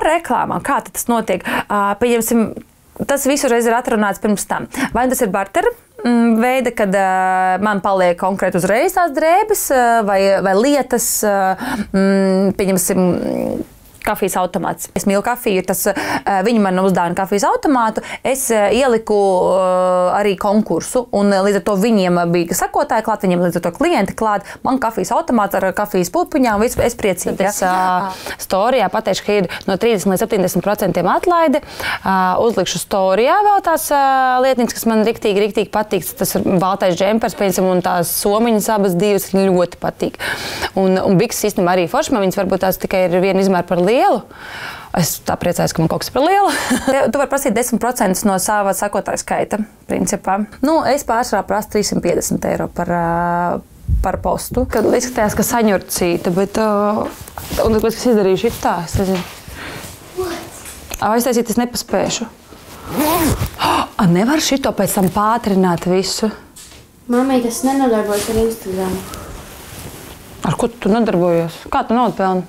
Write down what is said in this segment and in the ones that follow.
par reklāmām, kā tas notiek? Pieņemsim, tas visu reiz ir atrunāts pirms tam. Vai tas ir bartera veida, kad man paliek konkrēti uzreiz tās drēbes vai lietas, pieņemsim, kafijas automāts. Es mīlu kafiju, viņi man uzdāvina kafijas automātu. Es ieliku arī konkursu, un līdz ar to viņiem bija sakotāji klāt, viņiem līdz ar to klienti klāt. Man kafijas automāts ar kafijas pupiņām, es priecīgi. Es storijā pateikšu, ka ir no 30 līdz 70% atlaide. Uzlikšu storijā vēl tās lietnīcas, kas man riktīgi patīk. Tas ir baltais džempers, piemēram, un tās somiņas abas divas ļoti patīk. Un bikses īstenībā arī forši, man viņas varbūt tās tikai ir viena izmēra par lielu. Es tā priecājos, ka man kaut kas par lielu. Tu vari prasīt 10% no sava sakotāja skaita, principā. Es pārsvarā prasu 350 eiro par postu. Kad izskatījās, ka saņurcīta, bet... Un tāpēc, kas izdarīju šitā, es nezinu. Es nepaspēšu. Nevar šito pēc tam pātrināt visu. Mamī, tas nenodarbojas ar Instagram. Ar ko tu nodarbojies? Kā tu naudu pelni?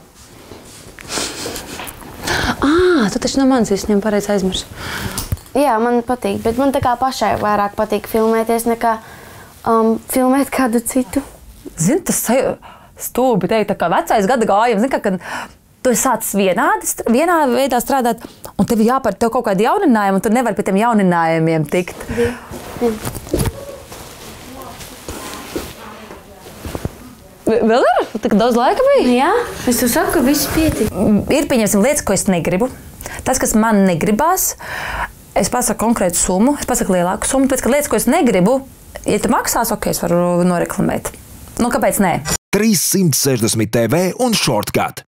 Tu taču no manis izņem pareizi aizmirst. Jā, man patīk, bet man tā kā pašai vairāk patīk filmēties nekā filmēt kādu citu. Zini, tas stūbi teikt, tā kā vecais gada gājums. Zini, kad tu sācis vienā veidā strādāt, un tev jāpār tev kaut kādi jauninājumi, un tu nevari pie tiem jauninājumiem tikt. Jā. Vēl ir? Tik daudz laika bija? Jā, es tev saku, ka viss pietik. Ir, pieņemsim, lietas, ko es negribu. Tas, kas man negribās, es pasaku konkrētu summu, es pasaku lielāku summu, pēc, ka lietas, ko es negribu, ja tu maksās, es varu noreklamēt. Kāpēc nē? 360 TV un Shortcut.